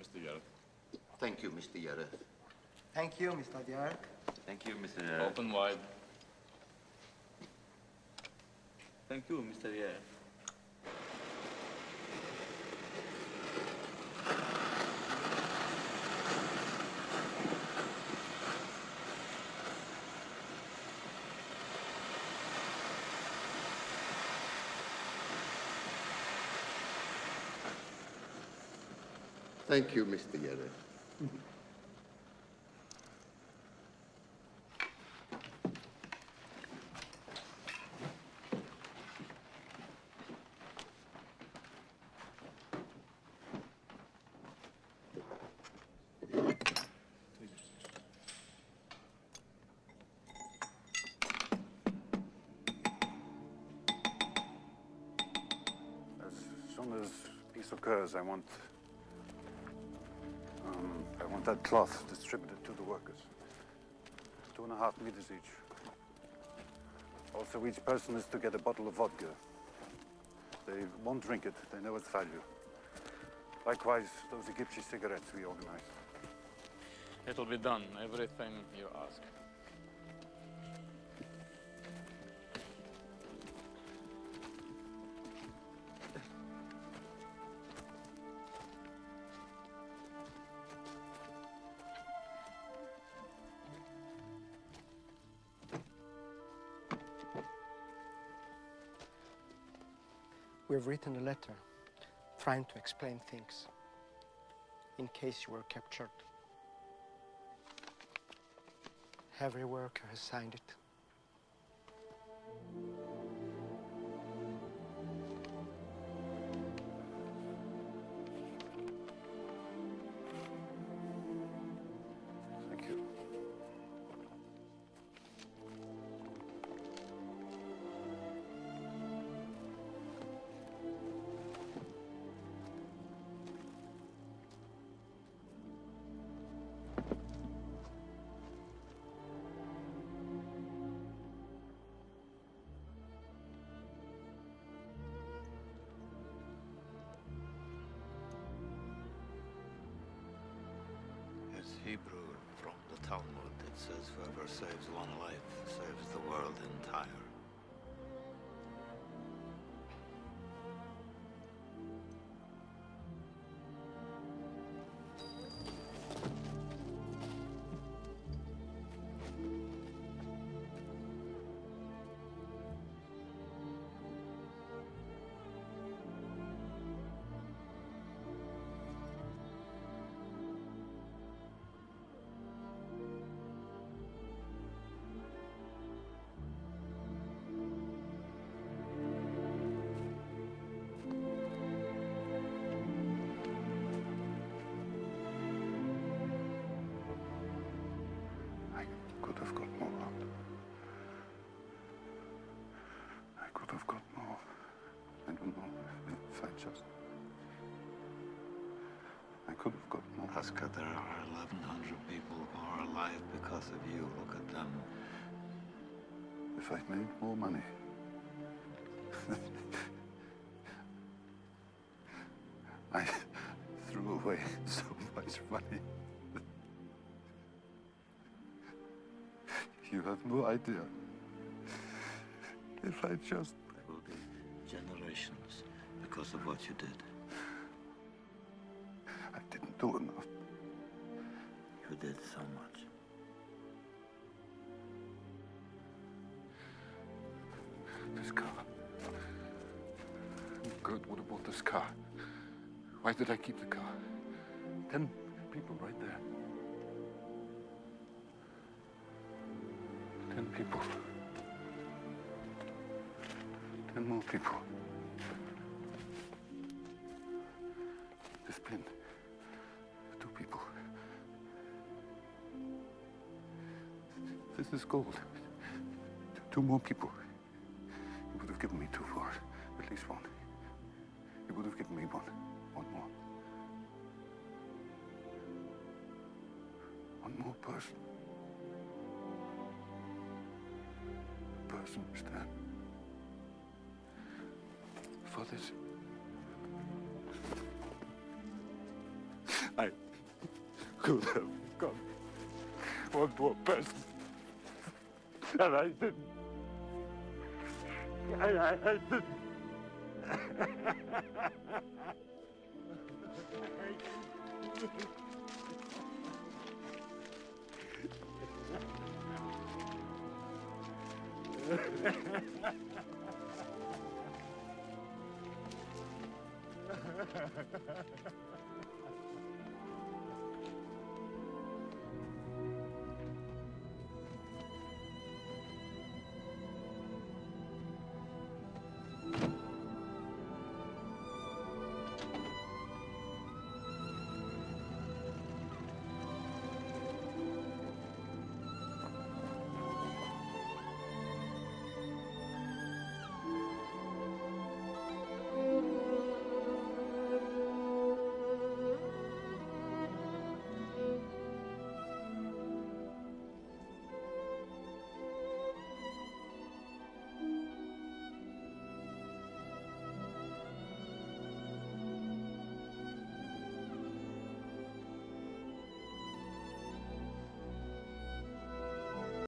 Mr. Jarek. Thank you, Mr. Jarek. Thank you, Mr. Jarek. Thank you, Mr. Jarek. Open wide. Thank you, Mr. Jarek. Thank you, Mr. Jarek. As soon as peace occurs, I want that cloth distributed to the workers. 2.5 meters each. Also, each person is to get a bottle of vodka. They won't drink it, they know its value. Likewise, those Egyptian cigarettes we organized. It'll be done, everything you ask. We've written a letter trying to explain things in case you were captured. Every worker has signed it. Thank you. It's Hebrew from the Talmud. It says, whoever saves one life saves the world entire. I could have got more out. I could have got more. I don't know if I just... I could have got more. Oskar, there are 1,100 people who are alive because of you. Look at them. If I'd made more money. I threw away so much money. You have no idea. If I just... There will be generations because of what you did. I didn't do enough. You did so much. This car. Kurt would have bought this car. Why did I keep the car? 10 people right there. 10 people. 10 more people. This pin. 2 people. This is gold. 2 more people. You would have given me 2 for at least 1. You would have given me 1. 1 more. 1 more person. Person, stand. For this. I could have become one more person. And I didn't. I didn't.